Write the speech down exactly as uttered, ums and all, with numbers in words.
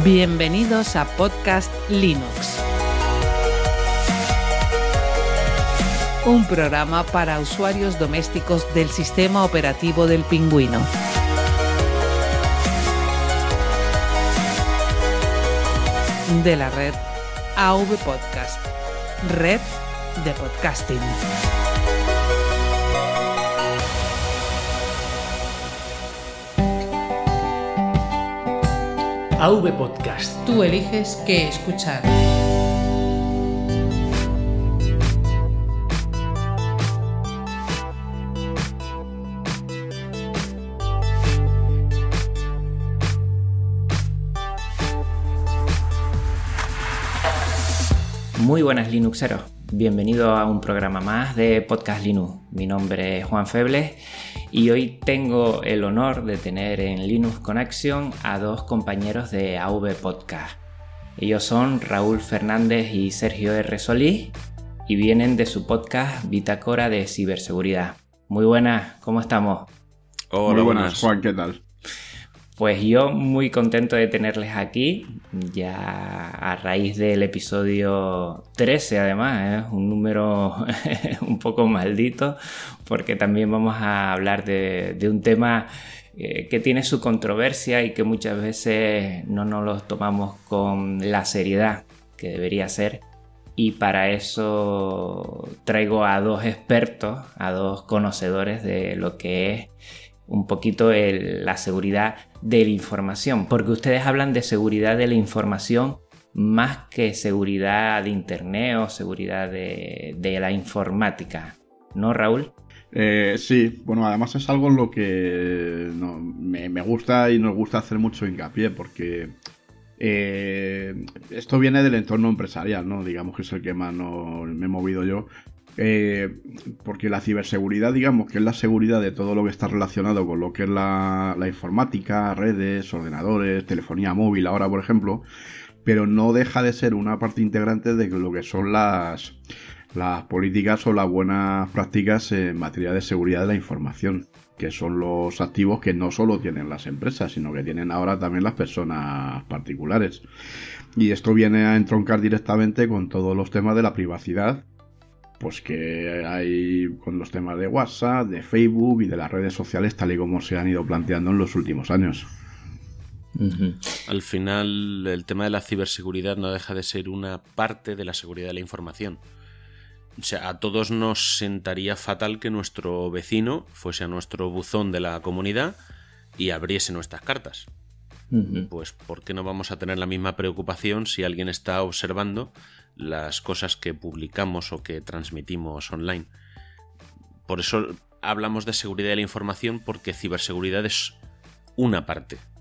Bienvenidos a Podcast Linux, un programa para usuarios domésticos del sistema operativo del Pingüino. De la red A V Podcast, red de podcasting. A V Podcast. Tú eliges qué escuchar. Muy buenas Linuxeros, bienvenido a un programa más de Podcast Linux. Mi nombre es Juan Febles y hoy tengo el honor de tener en Linux Connection a dos compañeros de A V Podcast. Ellos son Raúl Fernández y Sergio R. Solís y vienen de su podcast Bitácora de Ciberseguridad. Muy buenas, ¿cómo estamos? Hola, muy buenas, Juan, ¿qué tal? Pues yo muy contento de tenerles aquí, ya a raíz del episodio trece además, ¿eh? Un número un poco maldito, porque también vamos a hablar de, de un tema eh, que tiene su controversia y que muchas veces no nos lo tomamos con la seriedad que debería ser. Y para eso traigo a dos expertos, a dos conocedores de lo que es un poquito el, la seguridad de la información, porque ustedes hablan de seguridad de la información más que seguridad de internet o seguridad de, de la informática, ¿no, Raúl? Eh, sí, bueno, además es algo en lo que no, me, me gusta y nos gusta hacer mucho hincapié, porque eh, esto viene del entorno empresarial, ¿no? Digamos que es el que más no, me he movido yo. Eh, porque la ciberseguridad, digamos que es la seguridad de todo lo que está relacionado con lo que es la, la informática, redes, ordenadores, telefonía móvil ahora por ejemplo, pero no deja de ser una parte integrante de lo que son las, las políticas o las buenas prácticas en materia de seguridad de la información, que son los activos que no solo tienen las empresas, sino que tienen ahora también las personas particulares. Y esto viene a entroncar directamente con todos los temas de la privacidad, pues que hay con los temas de WhatsApp, de Facebook y de las redes sociales tal y como se han ido planteando en los últimos años. Uh-huh. Al final, el tema de la ciberseguridad no deja de ser una parte de la seguridad de la información. O sea, a todos nos sentaría fatal que nuestro vecino fuese a nuestro buzón de la comunidad y abriese nuestras cartas. Uh-huh. Pues ¿por qué no vamos a tener la misma preocupación si alguien está observando las cosas que publicamos o que transmitimos online? Por eso hablamos de seguridad de la información, porque ciberseguridad es una parte